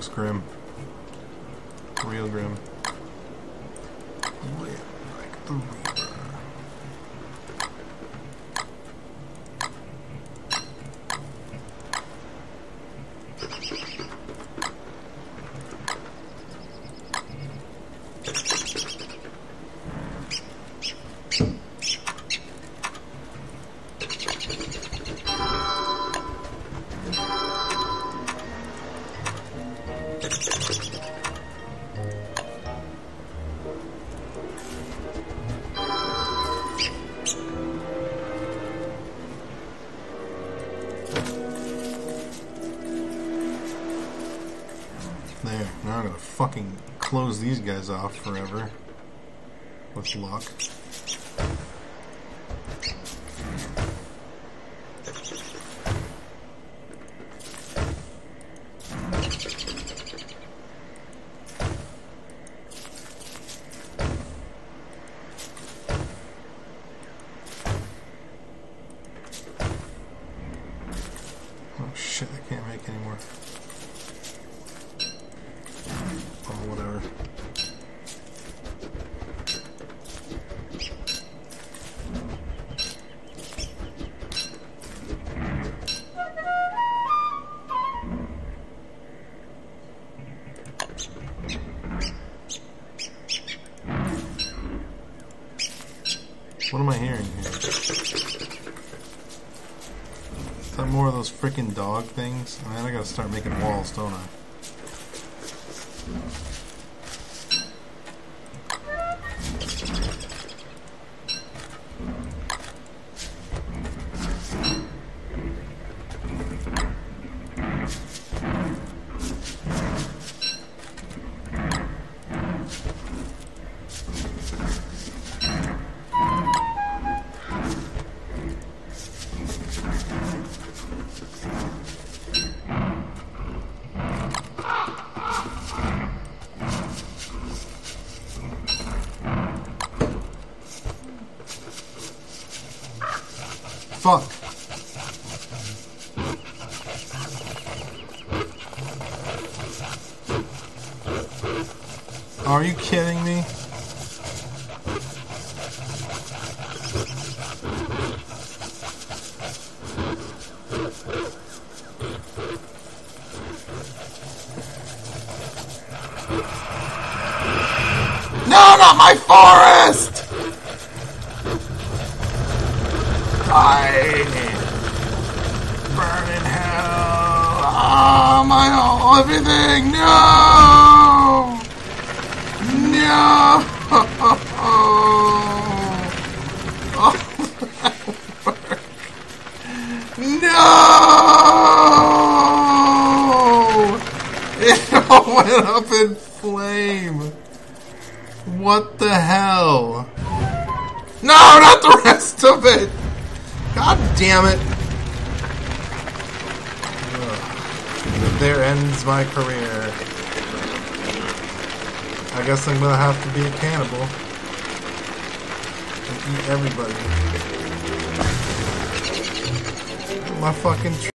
looks grim. Real grim. Live like the Reaper. There, now I'm gonna fucking close these guys off forever. With luck. Oh shit, I can't make any more. Oh, whatever. What am I hearing here? Is that more of those freaking dog things? Man, I gotta start making walls, don't I? Fuck. Are you kidding me? No, not my forest! Die! Burn in hell! Oh, my everything! No! No! No! It all went up in flame. What the hell? No, not the rest of it! God damn it. Ugh. There ends my career. I guess I'm gonna have to be a cannibal. And eat everybody. My fucking